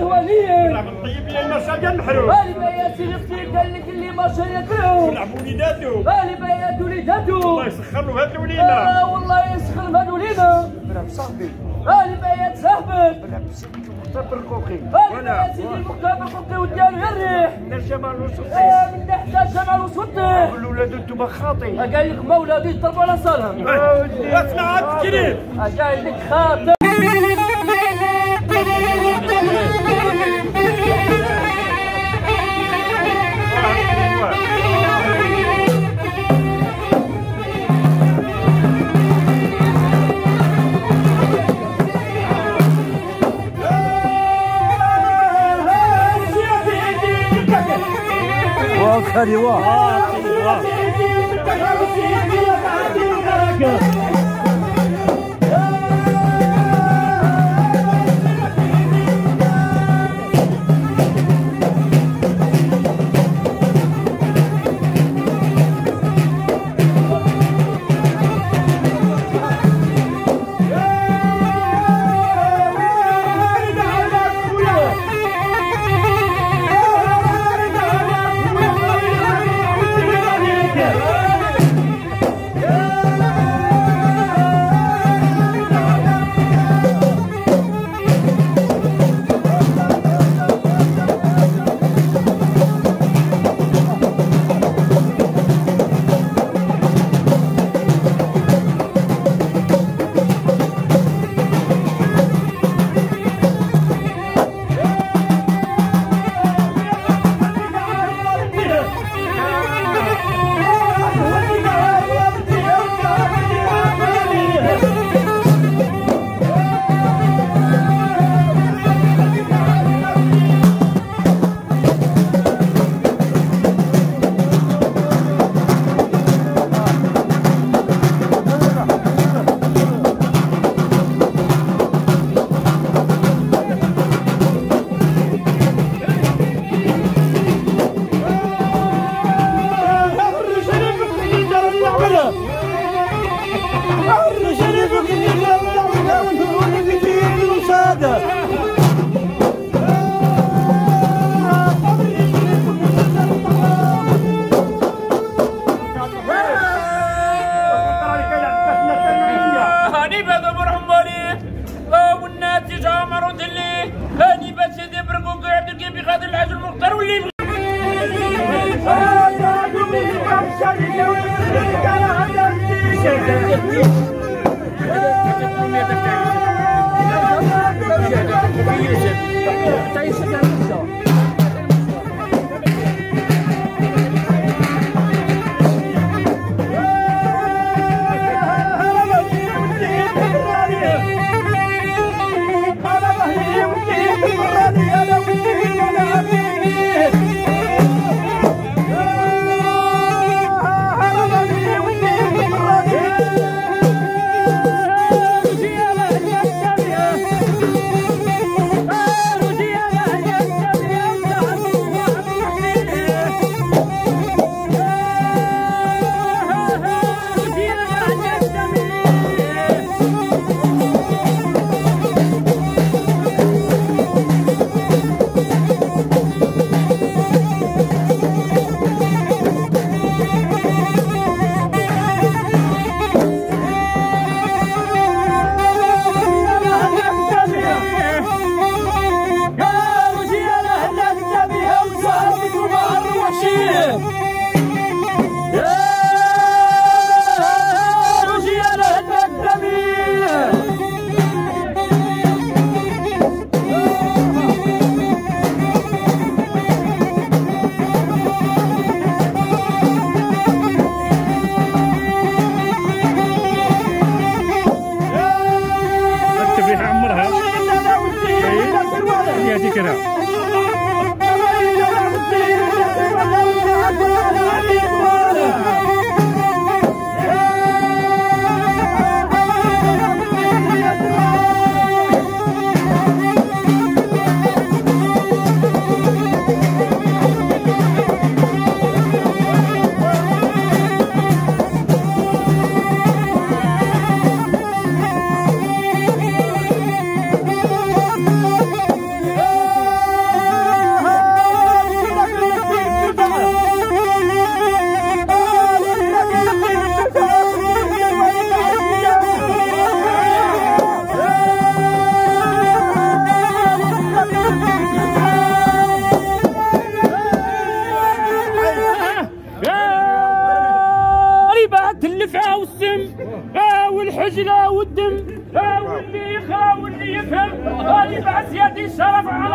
الهوانيين طيب لي المرسى ديال المحروم غالبا يا سيدي اختي قال لك اللي ما شريته ولعبوا وليداتو غالبا يا وليداتو الله يسخر له هاد الوليده والله يسخر بهاد الوليده بلا صاحبي غالبا يا صاحبك بلا بسيدي المختبر الكوكي غالبا يا سيدي المختبر القوقي وديالو يا الريح من الجمال والسلطان من تحت جمال وسلطه الولاد انتم خاطي قال لك ما ولادي يضربوا على صالهم اسمع عاد كريم قال لك خاطر هذه واه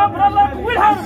صبر الله يقوي الحرب.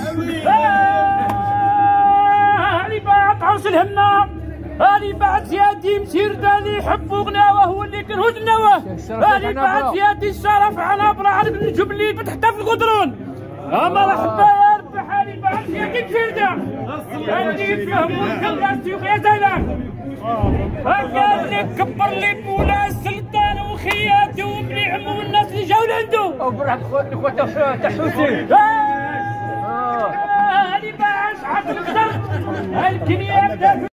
اللي بعد عرس الهمه، اللي بعد زيادي مسير اللي يحب غناوه هو اللي كرهوش النواه، اللي بعد زيادي الشرف عنابره عرب نجوب اللي فتحتها في القدرون. مرحبا يا رب حالي بعد زيادي مسير اللي يفهموا الكلام سيوخ يا زلام. هكا اللي كبر لي بولا السلطان وخياته وبني عمو الناس اللي جاو لعندو. وبرك خويا تحوسي. هاني باش عاد القدر الكنيات